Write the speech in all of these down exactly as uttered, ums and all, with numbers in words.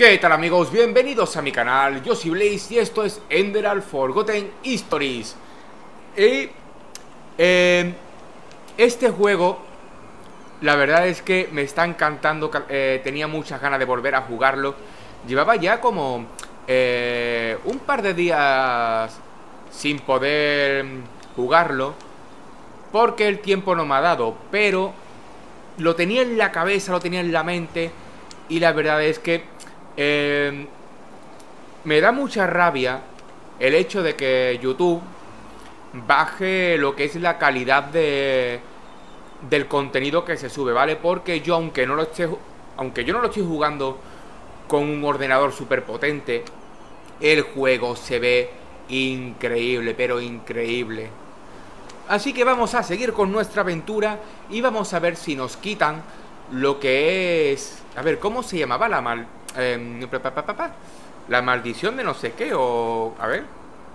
¿Qué tal, amigos? Bienvenidos a mi canal. Yo soy Blaze y esto es Enderal Forgotten Histories. Y eh, este juego, la verdad es que me está encantando. eh, Tenía muchas ganas de volver a jugarlo. Llevaba ya como eh, un par de días sin poder jugarlo porque el tiempo no me ha dado, pero lo tenía en la cabeza, lo tenía en la mente. Y la verdad es que Eh, me da mucha rabia el hecho de que YouTube baje lo que es la calidad de, del contenido que se sube, ¿vale? Porque yo, aunque no lo esté, aunque yo no lo estoy jugando con un ordenador súper potente, el juego se ve increíble, pero increíble. Así que vamos a seguir con nuestra aventura y vamos a ver si nos quitan lo que es... A ver, ¿cómo se llamaba la mal... Eh, pa, pa, pa, pa, la maldición de no sé qué? O... A ver...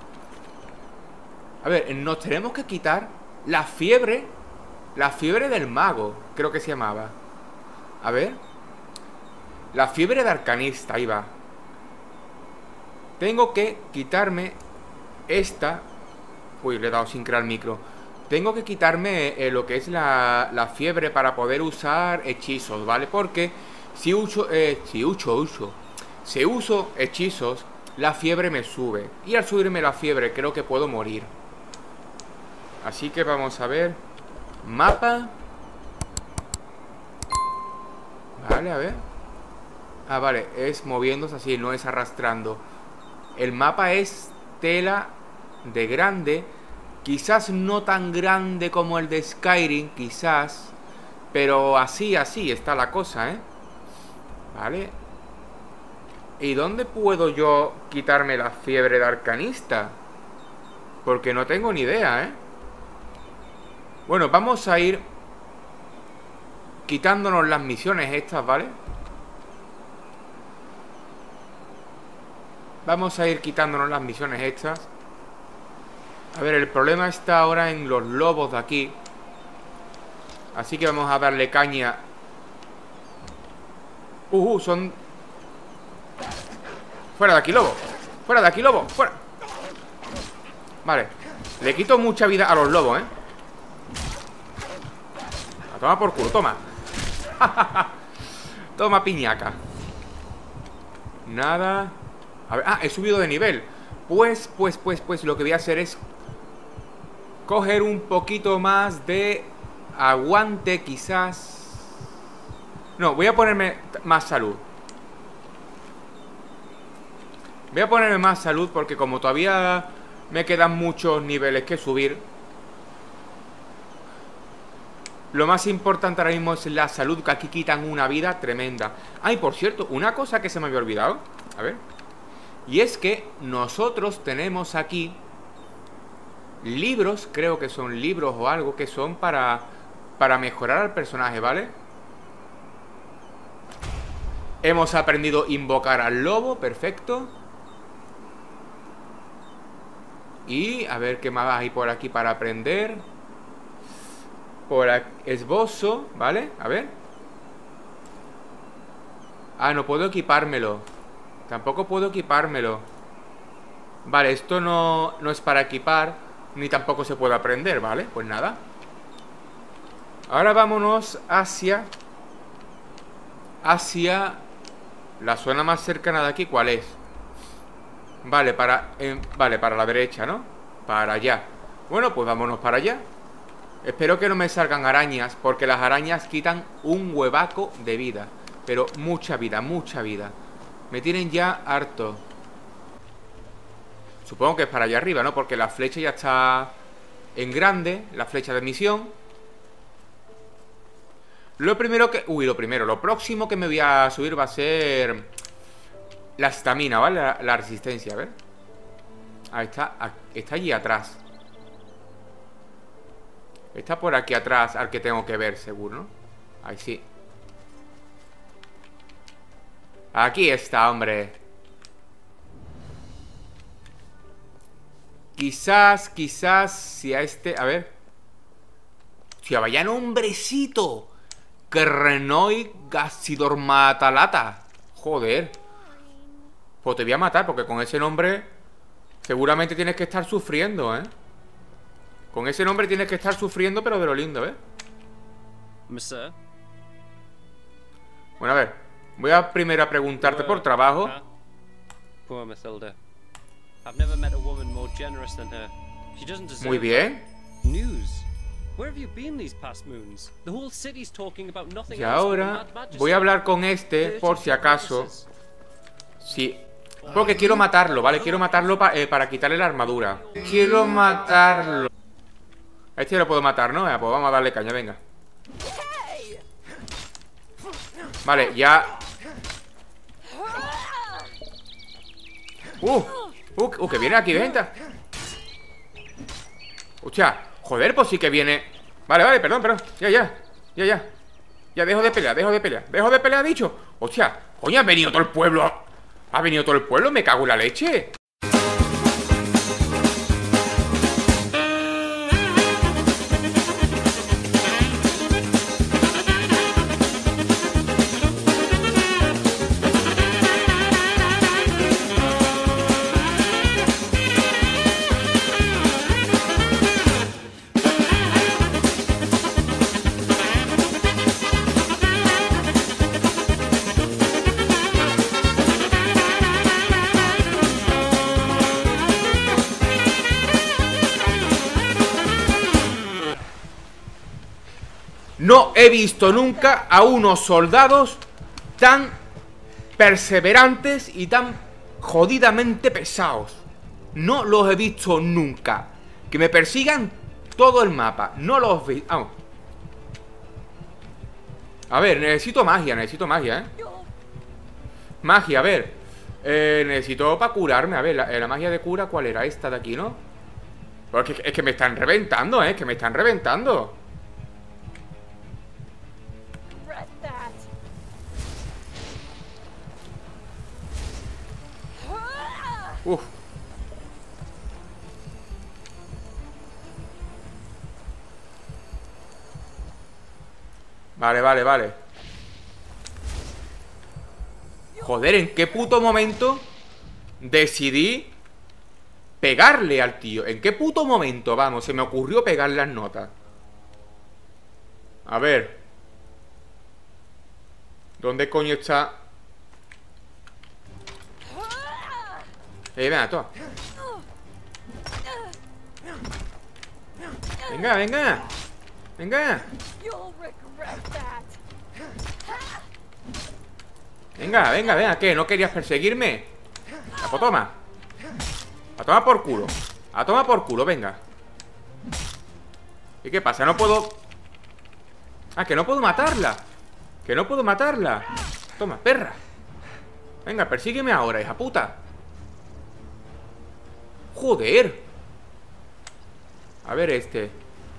A ver, nos tenemos que quitar la fiebre... La fiebre del mago, creo que se llamaba. A ver... La fiebre de arcanista, ahí va. Tengo que quitarme esta... Uy, le he dado sin crear micro. Tengo que quitarme eh, lo que es la, la fiebre para poder usar hechizos, ¿vale? Porque si uso, eh, si uso, uso, si uso hechizos, la fiebre me sube. Y al subirme la fiebre creo que puedo morir. Así que vamos a ver. Mapa. Vale, a ver. Ah, vale, es moviéndose así, no es arrastrando. El mapa es tela de grande. Quizás no tan grande como el de Skyrim, quizás. Pero así, así está la cosa, ¿eh? Vale. ¿Y dónde puedo yo quitarme la fiebre de arcanista? Porque no tengo ni idea, ¿eh? Bueno, vamos a ir quitándonos las misiones estas, ¿vale? Vamos a ir quitándonos las misiones estas. A ver, el problema está ahora en los lobos de aquí. Así que vamos a darle caña. Uh, uh, son... Fuera de aquí, lobo. Fuera de aquí, lobo. Fuera. Vale. Le quito mucha vida a los lobos, ¿eh? A tomar por culo, toma. Toma, piñaca. Nada. A ver, ah, he subido de nivel. Pues, pues, pues, pues lo que voy a hacer es coger un poquito más de aguante, quizás. No, voy a ponerme más salud. Voy a ponerme más salud porque como todavía me quedan muchos niveles que subir, lo más importante ahora mismo es la salud, que aquí quitan una vida tremenda. Ay, por cierto, una cosa que se me había olvidado. A ver. Y es que nosotros tenemos aquí libros, creo que son libros o algo, que son para, para mejorar al personaje, ¿vale? Hemos aprendido a invocar al lobo, perfecto. Y a ver qué más hay por aquí para aprender. Por aquí, esbozo, ¿vale? A ver. Ah, no puedo equipármelo. Tampoco puedo equipármelo. Vale, esto no, no es para equipar. Ni tampoco se puede aprender, ¿vale? Pues nada. Ahora vámonos hacia Hacia la zona más cercana de aquí. ¿Cuál es? Vale, para eh, Vale, para la derecha, ¿no? Para allá. Bueno, pues vámonos para allá. Espero que no me salgan arañas, porque las arañas quitan un huevaco de vida. Pero mucha vida, mucha vida. Me tienen ya harto. Supongo que es para allá arriba, ¿no? Porque la flecha ya está en grande. La flecha de misión. Lo primero que... Uy, lo primero. Lo próximo que me voy a subir va a ser la estamina, ¿vale? La, la resistencia, a ver. Ahí está. Está allí atrás. Está por aquí atrás al que tengo que ver, seguro, ¿no? Ahí sí. Aquí está, hombre. Quizás, quizás, si a este... A ver. Si vaya nombrecito. Krenoi Gasidormatalata. Joder. Pues te voy a matar, porque con ese nombre seguramente tienes que estar sufriendo, ¿eh? Con ese nombre tienes que estar sufriendo, pero de lo lindo, ¿eh? Monsieur. Bueno, a ver, voy a primero a preguntarte por trabajo. Poor Mathilda. I've never met a woman more generous than her. She doesn't deserve Muy bien. news. Where have you been these past moons? The whole city's talking about nothing Y else but the ahora Mad Majesty. voy a hablar con este por si acaso. Sí, porque quiero matarlo, ¿vale? Quiero matarlo pa- eh, para quitarle la armadura. Quiero matarlo. A este lo puedo matar, ¿no? Eh, pues vamos a darle caña, venga. Vale, ya. Uh, uh, uh, que viene aquí, venta. Hostia, joder, pues sí que viene. Vale, vale, perdón, perdón. Ya, ya, ya, ya. Ya dejo de pelear, dejo de pelear. Dejo de pelear, dicho. Hostia, coño, ha venido todo el pueblo. Ha venido todo el pueblo, me cago en la leche. No he visto nunca a unos soldados tan perseverantes y tan jodidamente pesados. No los he visto nunca. Que me persigan todo el mapa. No los vi. Vamos. A ver, necesito magia, necesito magia, ¿eh? Magia, a ver. Eh, necesito para curarme. A ver, la, la magia de cura, ¿cuál era? Esta de aquí, ¿no? Porque es que me están reventando, ¿eh? Es que me están reventando. Uf. Vale, vale, vale. Joder, ¿en qué puto momento decidí pegarle al tío? ¿En qué puto momento, vamos, se me ocurrió pegarle las notas? A ver. ¿Dónde coño está? Eh, venga, toma. Venga, venga. Venga. Venga, venga, venga. ¿Qué? ¿No querías perseguirme? A pues toma. A tomar por culo. A tomar por culo, venga. ¿Y qué pasa? No puedo... Ah, que no puedo matarla. Que no puedo matarla. Toma, perra. Venga, persígueme ahora, hija puta. Joder. A ver este.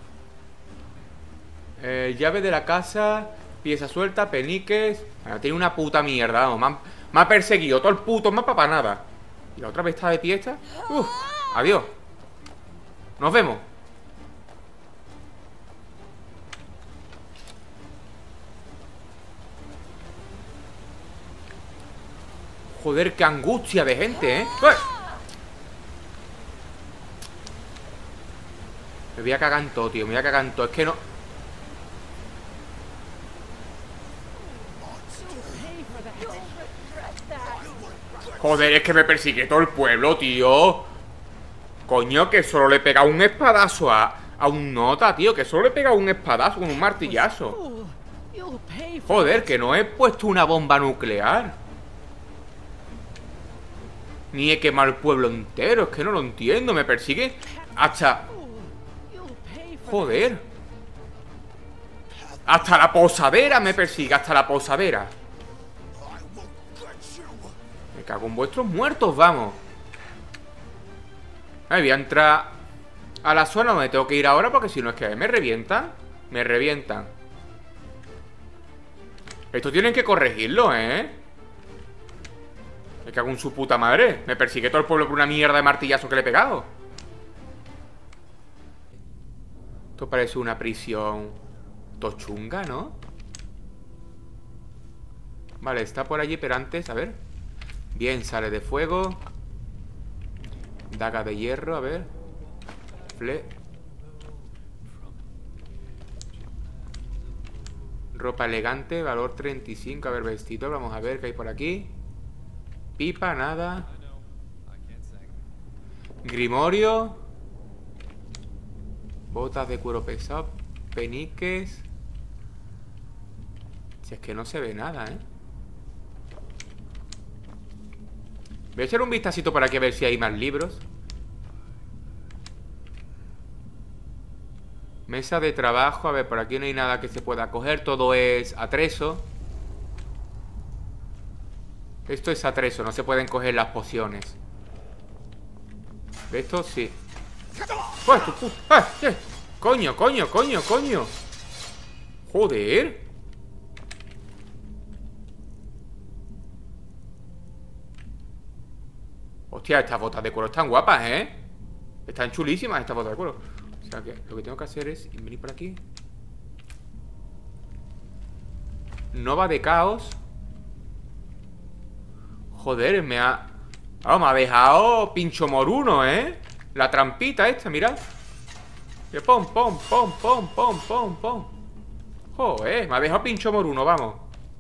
eh, Llave de la casa. Pieza suelta, peniques. Bueno, tiene una puta mierda, vamos. Me, han, me ha perseguido todo el puto mapa para nada. Y la otra vez está de pie esta. Uf, adiós. Nos vemos. Joder, qué angustia de gente, ¿eh? ¡Uy! Me voy a cagar en todo, tío, me voy a cagar en todo. Es que no... Joder, es que me persigue todo el pueblo, tío. Coño, que solo le he pegado un espadazo a, a un nota, tío. Que solo le he pegado un espadazo con un martillazo. Joder, que no he puesto una bomba nuclear. Ni he quemado el pueblo entero. Es que no lo entiendo, me persigue hasta... Joder. Hasta la posadera me persigue, hasta la posadera. Me cago en vuestros muertos, vamos. Ahí voy a entrar a la zona donde tengo que ir ahora, porque si no es que me revientan. Me revientan. Esto tienen que corregirlo, ¿eh? Me cago en su puta madre. Me persigue todo el pueblo por una mierda de martillazo que le he pegado. Esto parece una prisión tochunga, ¿no? Vale, está por allí, pero antes, a ver. Bien, sale de fuego. Daga de hierro, a ver. Fle. Ropa elegante, valor treinta y cinco. A ver, vestido, vamos a ver qué hay por aquí. Pipa, nada. Grimorio. Botas de cuero pesado. Peniques. Si es que no se ve nada, ¿eh? Voy a echar un vistacito por aquí a ver si hay más libros. Mesa de trabajo. A ver, por aquí no hay nada que se pueda coger. Todo es atrezo. Esto es atrezo, no se pueden coger las pociones. Esto sí. ¡Oh, tu pu- ¡Ah! ¡Eh! ¡Coño, coño, coño, coño! ¡Joder! Hostia, estas botas de cuero están guapas, ¿eh? Están chulísimas estas botas de cuero. O sea que lo que tengo que hacer es venir por aquí. Nova de caos. Joder, me ha... Oh, me ha dejado pincho moruno, ¿eh? La trampita esta, mirad. Que pom, pom, pom, pom, pom, pom, pom. Joder, me ha dejado pincho moruno, vamos.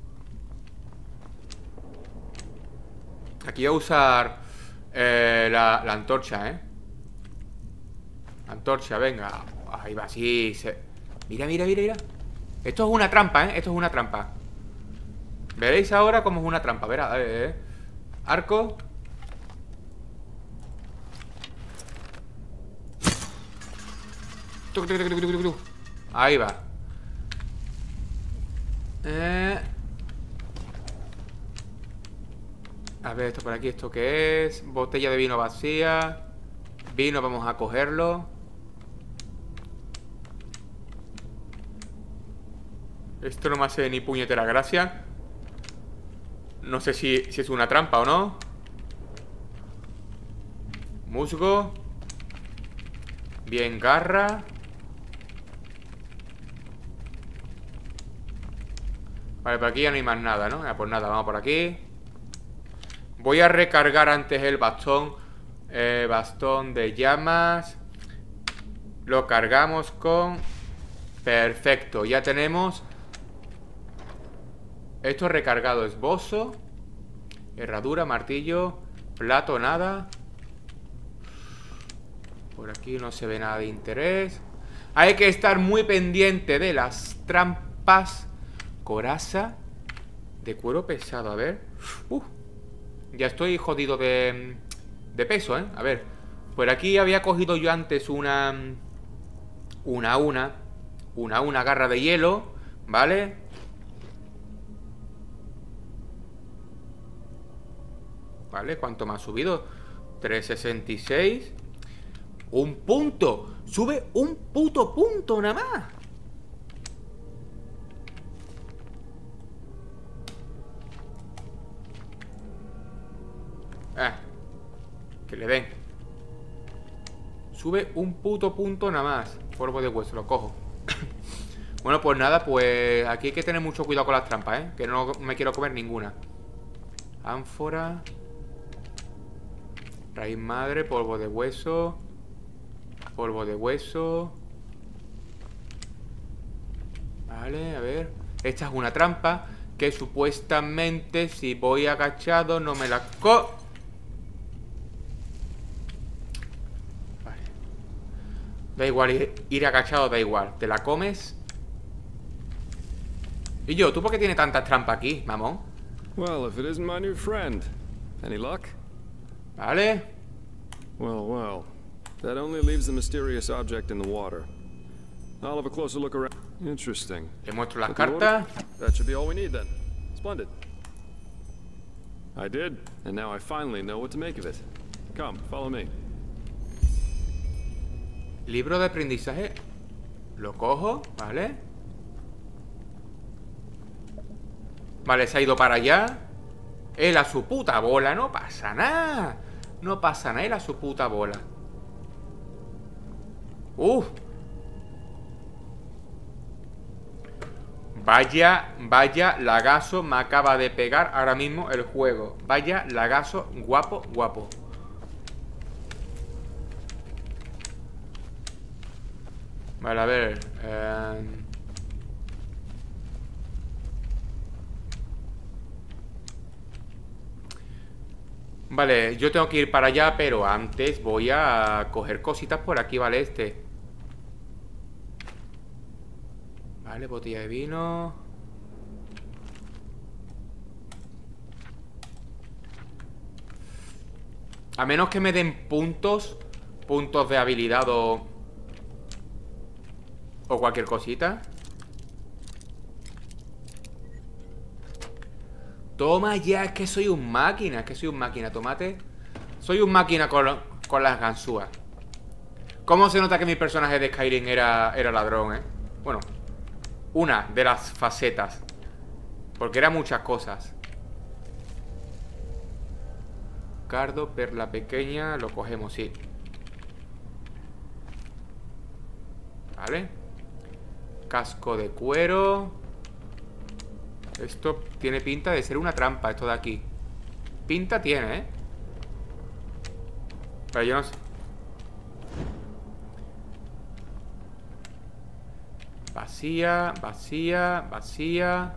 Aquí voy a usar eh, la, la antorcha, ¿eh? La antorcha, venga. Ahí va, sí. Se... Mira, mira, mira, mira. Esto es una trampa, ¿eh? Esto es una trampa. Veréis ahora cómo es una trampa. Verá, eh, eh. Arco. Ahí va. Eh... A ver, esto por aquí, ¿esto qué es? Botella de vino vacía. Vino, vamos a cogerlo. Esto no me hace ni puñetera gracia. No sé si, si es una trampa o no. Musgo. Bien, garra. Vale, por aquí ya no hay más nada, ¿no? Pues nada, vamos por aquí. Voy a recargar antes el bastón. eh, Bastón de llamas. Lo cargamos con... Perfecto, ya tenemos... Esto recargado, esbozo. Herradura, martillo. Plato, nada. Por aquí no se ve nada de interés. Hay que estar muy pendiente de las trampas. Coraza de cuero pesado, a ver. uh, Ya estoy jodido de, de peso, ¿eh? A ver, por aquí había cogido yo antes una Una, una Una, una garra de hielo, ¿vale? Vale, ¿cuánto me ha subido? trescientos sesenta y seis. Un punto. Sube un puto punto nada más. Ah, que le den. Sube un puto punto nada más. Polvo de hueso, lo cojo. Bueno, pues nada, pues aquí hay que tener mucho cuidado con las trampas, ¿eh? Que no me quiero comer ninguna. Ánfora. Raíz madre, polvo de hueso. Polvo de hueso. Vale, a ver. Esta es una trampa que supuestamente si voy agachado no me la co... Vale. Da igual, ir, ir agachado da igual. ¿Te la comes? Y yo, ¿tú por qué tienes tantas trampas aquí, mamón? Well, if it isn't my new friend. Any luck? Vale. Well, well. That only leaves the mysterious object in the water. I'll have a closer look around. Interesting. Le muestro las Put the order- cartas. That should be all we need then. Splendid. I did, and now I finally know what to make of it. Come, follow me. Libro de aprendizaje. Lo cojo, ¿vale? Vale, se ha ido para allá. Él a su puta bola, no pasa nada. No pasa nada, él a su puta bola. Uf. Vaya, vaya lagazo me acaba de pegar ahora mismo el juego. Vaya lagazo guapo, guapo. Vale, a ver eh... Vale, yo tengo que ir para allá, pero antes voy a coger cositas por aquí, ¿vale? Este Vale, botella de vino. A menos que me den puntos Puntos de habilidad o O cualquier cosita. Toma ya, es que soy un máquina. Es que soy un máquina, tomate. Soy un máquina con, con las ganzúas. ¿Cómo se nota que mi personaje de Skyrim era, era ladrón, eh? Bueno, una de las facetas. Porque eran muchas cosas. Cardo, perla pequeña. Lo cogemos, sí. Vale. Casco de cuero. Esto tiene pinta de ser una trampa, esto de aquí. Pinta tiene, ¿eh? Pero yo no sé. Vacía, vacía, vacía.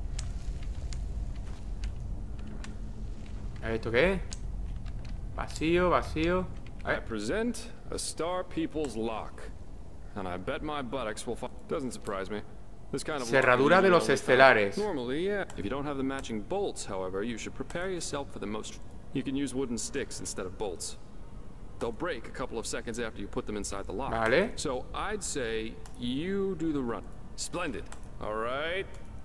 ¿Esto qué es? Vacío, vacío. I present a Star People's lock. And I bet my buttocks will find. Doesn't surprise me. This kind of Cerradura de los estelares. Normally, yeah. If you don't have the matching bolts, however, you should prepare yourself for the most. You can use wooden sticks instead of bolts. They'll break a couple of seconds after you put them inside the lock. Vale. So I'd say you do the run. Splendid. All right.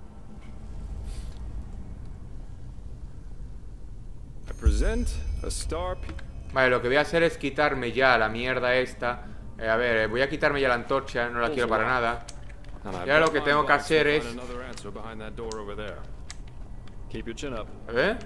I present a Star. Vale, lo que voy a hacer es quitarme ya la mierda esta. Eh, a ver, eh, voy a quitarme ya la antorcha, no la quiero para nada. Ya lo que tengo que hacer es... A ver.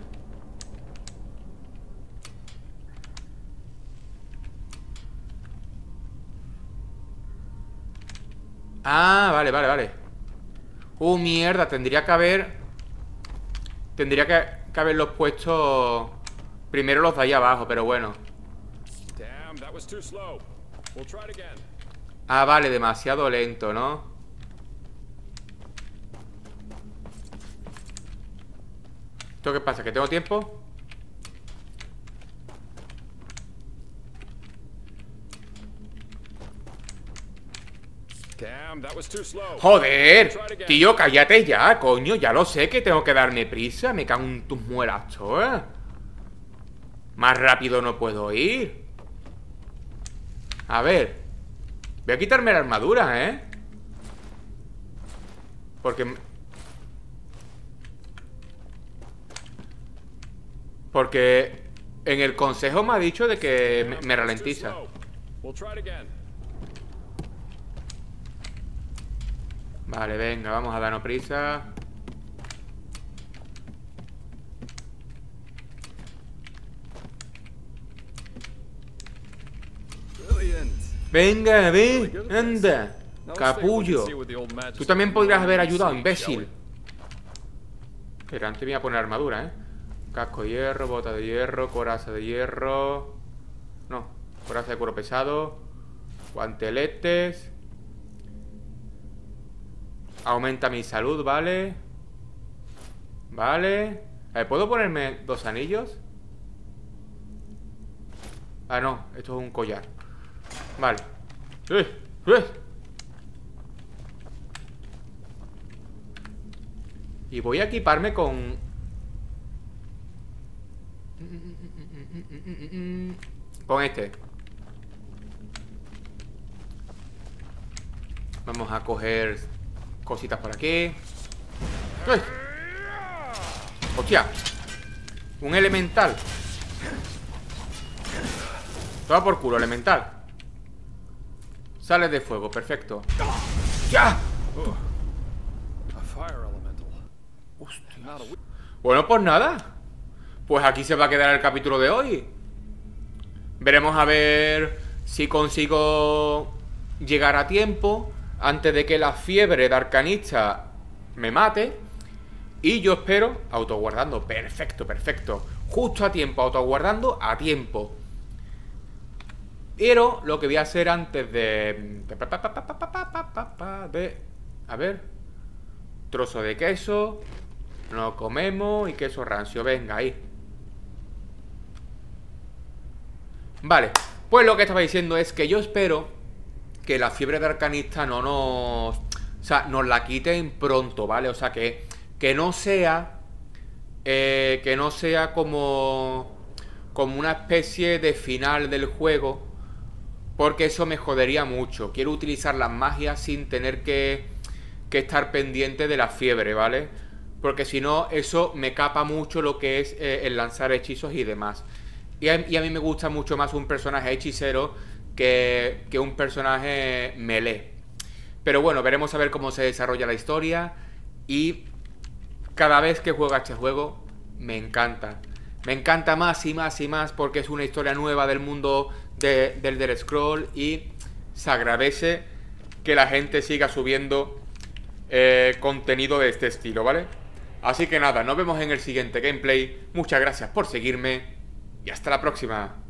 Ah, vale, vale, vale. Uh, mierda, tendría que haber... Tendría que, que haberlos puesto... Primero los de ahí abajo, pero bueno. Ah, vale, demasiado lento, ¿no? ¿Esto qué pasa? ¿Que tengo tiempo? ¡Joder! Tío, cállate ya, coño. Ya lo sé que tengo que darme prisa. Me cago en tus muelas, ¿eh? Más rápido no puedo ir. A ver. Voy a quitarme la armadura, ¿eh? Porque... Porque en el consejo me ha dicho de que me, me ralentiza. Vale, venga, vamos a darnos prisa. Venga, ve, anda, capullo. Tú también podrías haber ayudado, imbécil. Pero antes me voy a poner armadura, ¿eh? Casco de hierro, bota de hierro, coraza de hierro. No, coraza de cuero pesado. Guanteletes. Aumenta mi salud, ¿vale? Vale. A ver, ¿puedo ponerme dos anillos? Ah, no, esto es un collar. Vale. ¡Eh! ¡Eh! Y voy a equiparme con... Con este. Vamos a coger cositas por aquí. ¡Eh! ¡Hostia! Un elemental. Toma por culo, elemental. Sale de fuego, perfecto. ¡Ya! Hostia. Bueno, pues nada. Pues aquí se va a quedar el capítulo de hoy. Veremos a ver si consigo llegar a tiempo antes de que la fiebre de arcanista me mate. Y yo espero, autoguardando, perfecto, perfecto. Justo a tiempo, autoguardando a tiempo. Pero lo que voy a hacer antes de... de a ver. Trozo de queso. Nos comemos y queso rancio, venga, ahí. Vale, pues lo que estaba diciendo es que yo espero que la fiebre de arcanista no nos... O sea, nos la quiten pronto, ¿vale? O sea, que, que no sea... Eh, que no sea como... Como una especie de final del juego. Porque eso me jodería mucho. Quiero utilizar las magias sin tener que... Que estar pendiente de la fiebre, ¿vale? Porque si no, eso me capa mucho lo que es eh, el lanzar hechizos y demás. Y a, y a mí me gusta mucho más un personaje hechicero que, que un personaje melee. Pero bueno, veremos a ver cómo se desarrolla la historia. Y cada vez que juego a este juego, me encanta. Me encanta más y más y más porque es una historia nueva del mundo de, del Elder Scroll. Y se agradece que la gente siga subiendo eh, contenido de este estilo, ¿vale? Así que nada, nos vemos en el siguiente gameplay. Muchas gracias por seguirme y hasta la próxima.